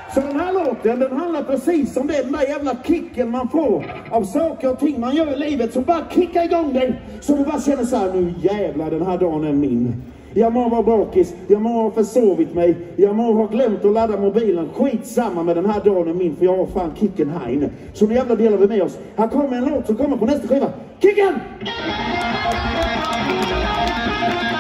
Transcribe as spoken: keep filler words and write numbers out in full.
Så den här låten, den handlar precis om det, den där jävla kicken man får av saker och ting man gör i livet som bara kickar igång dig. Så du bara känner så här, nu jävlar, den här dagen är min. Jag må vara bakis, jag må ha försovit mig, jag må ha glömt att ladda mobilen. Skitsamma, med den här dagen är min, för jag har fan kicken här inne. Så nu jävla delar vi med oss. Här kommer en låt som kommer på nästa skiva. Kicken!